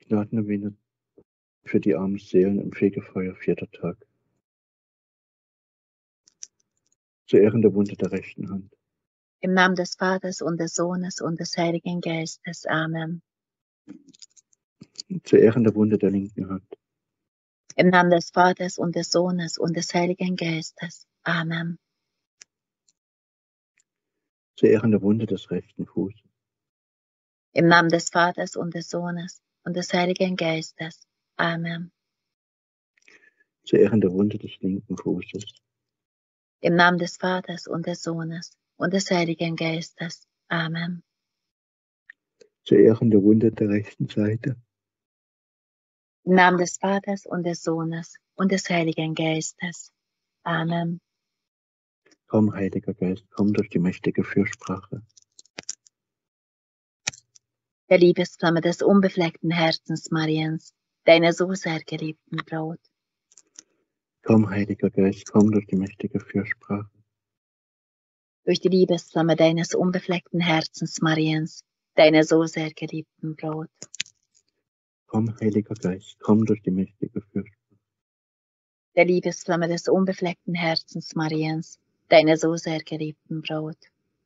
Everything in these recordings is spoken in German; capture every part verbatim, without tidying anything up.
Gnadennovene für die armen Seelen im Fegefeuer, vierter Tag. Zu Ehren der Wunde der rechten Hand. Im Namen des Vaters und des Sohnes und des Heiligen Geistes. Amen. Zu Ehren der Wunde der linken Hand. Im Namen des Vaters und des Sohnes und des Heiligen Geistes. Amen. Zu Ehren der Wunde des rechten Fußes. Im Namen des Vaters und des Sohnes und des Heiligen Geistes. Amen. Zu Ehren der Wunde des linken Fußes. Im Namen des Vaters und des Sohnes und des Heiligen Geistes. Amen. Zu Ehren der Wunde der rechten Seite. Im Namen des Vaters und des Sohnes und des Heiligen Geistes. Amen. Komm, Heiliger Geist, komm durch die mächtige Fürsprache. Der Liebesflamme des unbefleckten Herzens Mariens, deiner so sehr geliebten Braut. Komm, Heiliger Geist, komm durch die mächtige Fürsprache. Durch die Liebesflamme deines unbefleckten Herzens Mariens, deiner so sehr geliebten Braut. Komm, Heiliger Geist, komm durch die mächtige Fürsprache. Der Liebesflamme des unbefleckten Herzens Mariens, deiner so sehr geliebten Braut.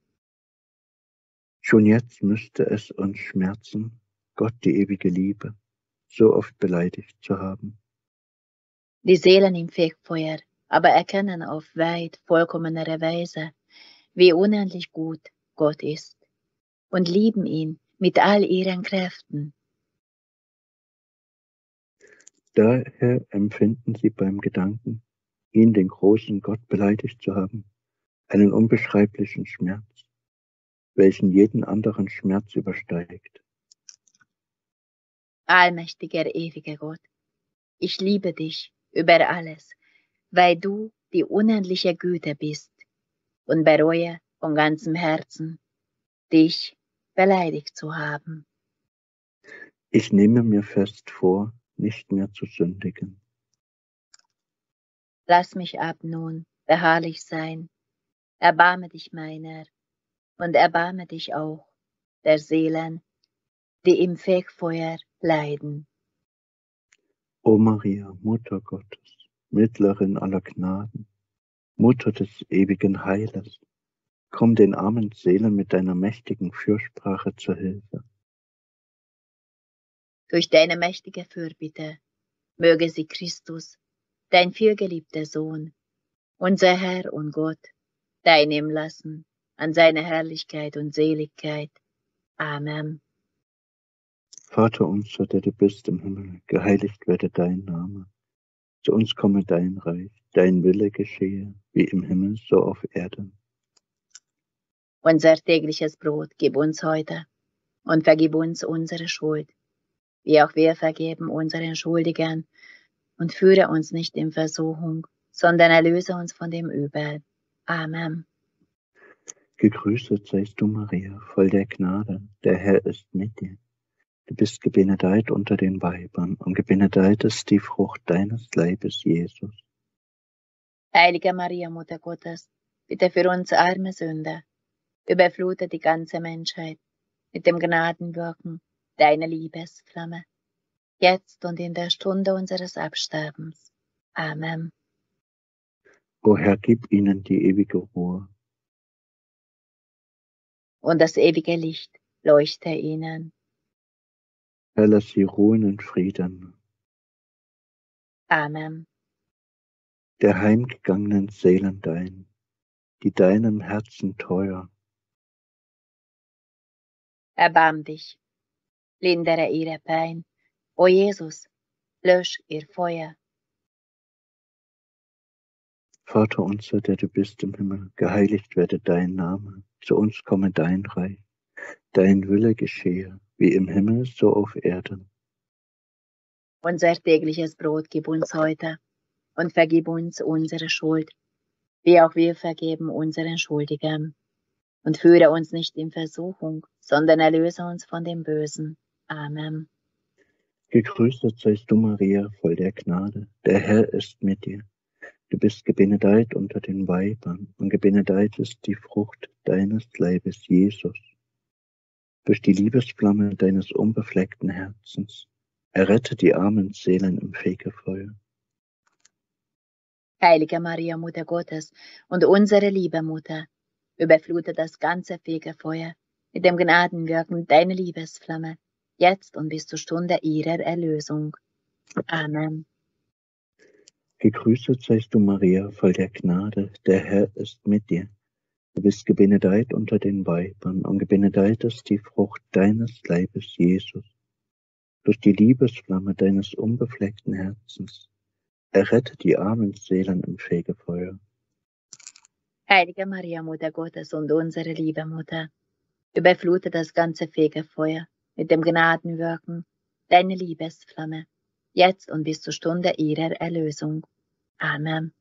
Schon jetzt müsste es uns schmerzen, Gott, die ewige Liebe, so oft beleidigt zu haben. Die Seelen im Fegfeuer aber erkennen auf weit vollkommenere Weise, wie unendlich gut Gott ist, und lieben ihn mit all ihren Kräften. Daher empfinden sie beim Gedanken, ihn, den großen Gott, beleidigt zu haben, einen unbeschreiblichen Schmerz, welchen jeden anderen Schmerz übersteigt. Allmächtiger, ewiger Gott, ich liebe dich über alles, weil du die unendliche Güte bist, und bereue von ganzem Herzen, dich beleidigt zu haben. Ich nehme mir fest vor, nicht mehr zu sündigen. Lass mich ab nun beharrlich sein, erbarme dich meiner, und erbarme dich auch der Seelen, die im Fegfeuer leiden. O Maria, Mutter Gottes, Mittlerin aller Gnaden, Mutter des ewigen Heiles, komm den armen Seelen mit deiner mächtigen Fürsprache zur Hilfe. Durch deine mächtige Fürbitte möge sie Christus, dein vielgeliebter Sohn, unser Herr und Gott, teilnehmen lassen an seiner Herrlichkeit und Seligkeit. Amen. Vater unser, der du bist im Himmel, geheiligt werde dein Name. Zu uns komme dein Reich, dein Wille geschehe, wie im Himmel, so auf Erden. Unser tägliches Brot gib uns heute und vergib uns unsere Schuld, wie auch wir vergeben unseren Schuldigern, und führe uns nicht in Versuchung, sondern erlöse uns von dem Übel. Amen. Gegrüßet seist du, Maria, voll der Gnade, der Herr ist mit dir. Du bist gebenedeit unter den Weibern, und gebenedeit ist die Frucht deines Leibes, Jesus. Heilige Maria, Mutter Gottes, bitte für uns arme Sünder, überflute die ganze Menschheit mit dem Gnadenwirken deiner Liebesflamme, jetzt und in der Stunde unseres Absterbens. Amen. O Herr, gib ihnen die ewige Ruhe. Und das ewige Licht leuchte ihnen. Herr, lass sie ruhen in Frieden. Amen. Der heimgegangenen Seelen dein, die deinem Herzen teuer. Erbarm dich, lindere ihre Pein. O Jesus, lösch ihr Feuer. Vater unser, der du bist im Himmel, geheiligt werde dein Name. Zu uns komme dein Reich. Dein Wille geschehe, wie im Himmel, so auf Erden. Unser tägliches Brot gib uns heute und vergib uns unsere Schuld, wie auch wir vergeben unseren Schuldigern. Und führe uns nicht in Versuchung, sondern erlöse uns von dem Bösen. Amen. Gegrüßet seist du, Maria, voll der Gnade. Der Herr ist mit dir. Du bist gebenedeit unter den Weibern, und gebenedeit ist die Frucht deines Leibes, Jesus. Durch die Liebesflamme deines unbefleckten Herzens Errette die armen Seelen im Fegefeuer. Heilige Maria, Mutter Gottes und unsere liebe Mutter, überflute das ganze Fegefeuer mit dem Gnadenwirken deiner Liebesflamme, jetzt und bis zur Stunde ihrer Erlösung. Amen. Gegrüßet seist du, Maria, voll der Gnade, der Herr ist mit dir. Du bist gebenedeit unter den Weibern, und gebenedeit ist die Frucht deines Leibes, Jesus. Durch die Liebesflamme deines unbefleckten Herzens, errette die armen Seelen im Fegefeuer. Heilige Maria, Mutter Gottes und unsere liebe Mutter, überflute das ganze Fegefeuer mit dem Gnadenwirken deiner Liebesflamme, jetzt und bis zur Stunde ihrer Erlösung. Amen.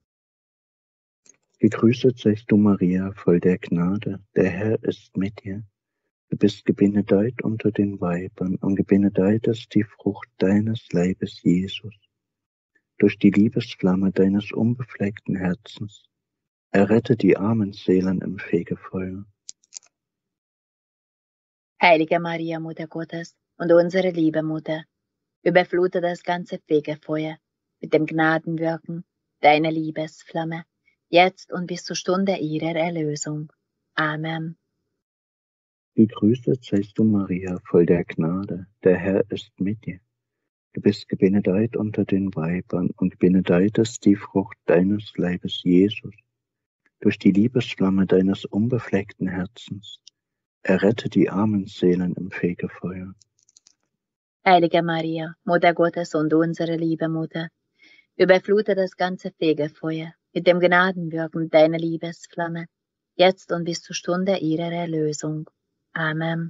Gegrüßet seist du, Maria, voll der Gnade, der Herr ist mit dir. Du bist gebenedeit unter den Weibern, und gebenedeit ist die Frucht deines Leibes, Jesus. Durch die Liebesflamme deines unbefleckten Herzens, errette die armen Seelen im Fegefeuer. Heilige Maria, Mutter Gottes und unsere liebe Mutter, überflute das ganze Fegefeuer mit dem Gnadenwirken deiner Liebesflamme, jetzt und bis zur Stunde ihrer Erlösung. Amen. Gegrüßet seist du, Maria, voll der Gnade, der Herr ist mit dir. Du bist gebenedeit unter den Weibern, und gebenedeit ist die Frucht deines Leibes, Jesus. Durch die Liebesflamme deines unbefleckten Herzens, errette die armen Seelen im Fegefeuer. Heilige Maria, Mutter Gottes und unsere liebe Mutter, überflute das ganze Fegefeuer mit dem Gnadenwirken deiner Liebesflamme, jetzt und bis zur Stunde ihrer Erlösung. Amen.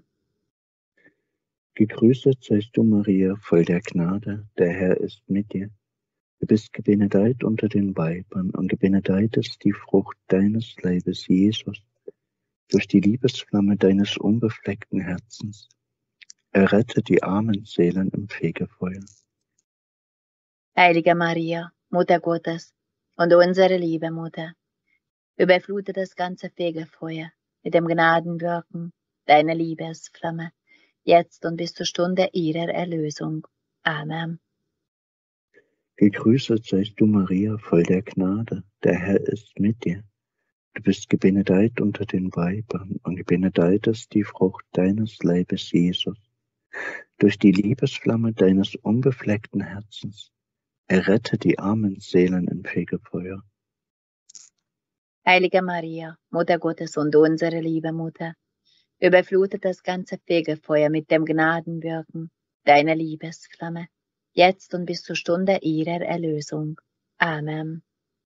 Gegrüßet seist du, Maria, voll der Gnade, der Herr ist mit dir. Du bist gebenedeit unter den Weibern, und gebenedeit ist die Frucht deines Leibes, Jesus. Durch die Liebesflamme deines unbefleckten Herzens, errette die armen Seelen im Fegefeuer. Heilige Maria, Mutter Gottes und unsere liebe Mutter, überflute das ganze Fegefeuer mit dem Gnadenwirken deiner Liebesflamme, jetzt und bis zur Stunde ihrer Erlösung. Amen. Gegrüßet seist du, Maria, voll der Gnade, der Herr ist mit dir. Du bist gebenedeit unter den Weibern, und gebenedeit ist die Frucht deines Leibes, Jesus. Durch die Liebesflamme deines unbefleckten Herzens, errette die armen Seelen im Fegefeuer. Heilige Maria, Mutter Gottes und unsere liebe Mutter, überflute das ganze Fegefeuer mit dem Gnadenwirken deiner Liebesflamme, jetzt und bis zur Stunde ihrer Erlösung. Amen.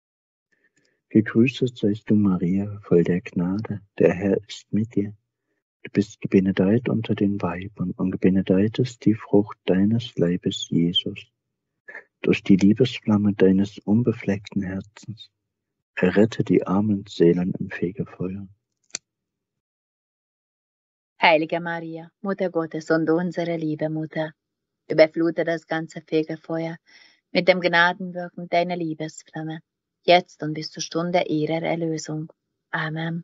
Gegrüßet seist du, Maria, voll der Gnade, der Herr ist mit dir. Du bist gebenedeit unter den Weibern, und gebenedeit ist die Frucht deines Leibes, Jesus. Durch die Liebesflamme deines unbefleckten Herzens, errette die armen Seelen im Fegefeuer. Heilige Maria, Mutter Gottes und unsere liebe Mutter, überflute das ganze Fegefeuer mit dem Gnadenwirken deiner Liebesflamme, jetzt und bis zur Stunde ihrer Erlösung. Amen.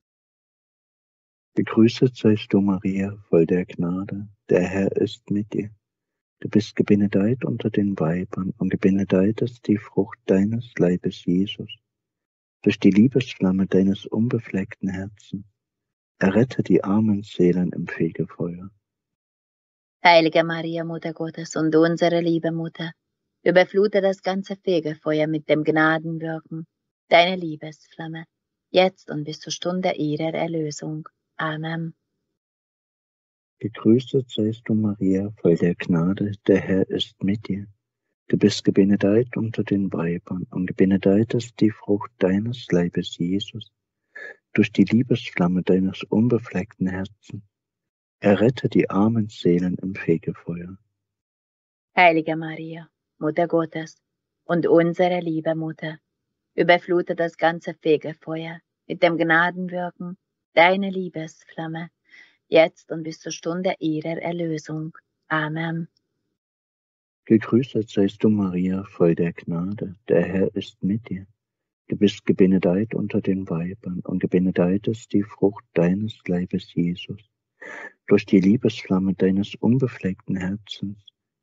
Gegrüßet seist du, Maria, voll der Gnade, der Herr ist mit dir. Du bist gebenedeit unter den Weibern, und gebenedeit ist die Frucht deines Leibes, Jesus. Durch die Liebesflamme deines unbefleckten Herzens, errette die armen Seelen im Fegefeuer. Heilige Maria, Mutter Gottes und unsere liebe Mutter, überflute das ganze Fegefeuer mit dem Gnadenwirken deiner Liebesflamme, jetzt und bis zur Stunde ihrer Erlösung. Amen. Gegrüßet seist du, Maria, voll der Gnade, der Herr ist mit dir. Du bist gebenedeit unter den Weibern, und gebenedeit ist die Frucht deines Leibes, Jesus. Durch die Liebesflamme deines unbefleckten Herzens, errette die armen Seelen im Fegefeuer. Heilige Maria, Mutter Gottes und unsere liebe Mutter, überflute das ganze Fegefeuer mit dem Gnadenwirken deiner Liebesflamme, jetzt und bis zur Stunde ihrer Erlösung. Amen. Gegrüßet seist du, Maria, voll der Gnade, der Herr ist mit dir. Du bist gebenedeit unter den Weibern, und gebenedeit ist die Frucht deines Leibes, Jesus. Durch die Liebesflamme deines unbefleckten Herzens,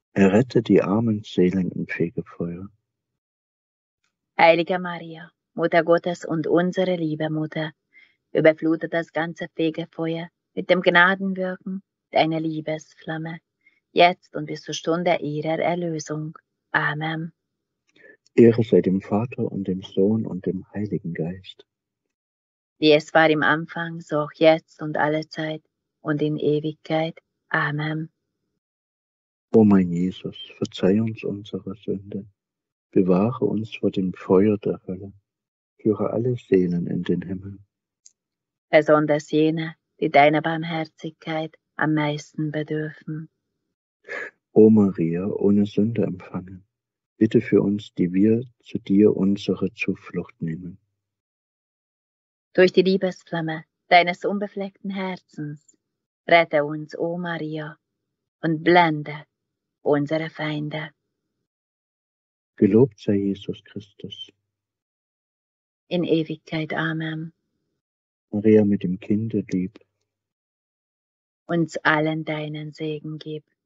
Errette die armen Seelen im Fegefeuer. Heilige Maria, Mutter Gottes und unsere liebe Mutter, überflute das ganze Fegefeuer mit dem Gnadenwirken deiner Liebesflamme, jetzt und bis zur Stunde ihrer Erlösung. Amen. Ehre sei dem Vater und dem Sohn und dem Heiligen Geist. Wie es war im Anfang, so auch jetzt und allezeit und in Ewigkeit. Amen. O mein Jesus, verzeih uns unsere Sünde, bewahre uns vor dem Feuer der Hölle, führe alle Seelen in den Himmel. Besonders jene, die deiner Barmherzigkeit am meisten bedürfen. O Maria, ohne Sünde empfangen, bitte für uns, die wir zu dir unsere Zuflucht nehmen. Durch die Liebesflamme deines unbefleckten Herzens, rette uns, o Maria, und blende unsere Feinde. Gelobt sei Jesus Christus. In Ewigkeit. Amen. Maria mit dem Kinde lieb, Uns allen deinen Segen gib.